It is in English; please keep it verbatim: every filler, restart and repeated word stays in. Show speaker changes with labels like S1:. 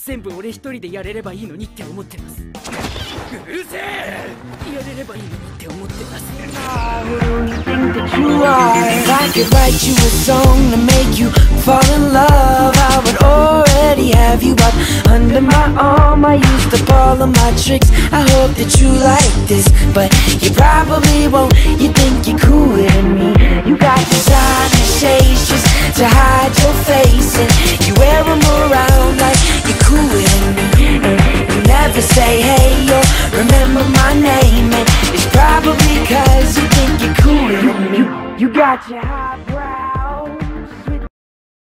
S1: 全部俺一人でやれればいいのにって思ってます。うるせえ、やれればいいのにって思ってます。
S2: Who you think that you are? If I could write you a song to make you fall in love, I would already have you up under my arm. I used up all of my tricks, I hope that you like this, but you probably won't. You think you're cooler than me. You got designer shades just to hide your face, and you wear them around like you're cooler than me. And you never say hey or remember my name, and it's probably cause you think you're cooler than me. You got your high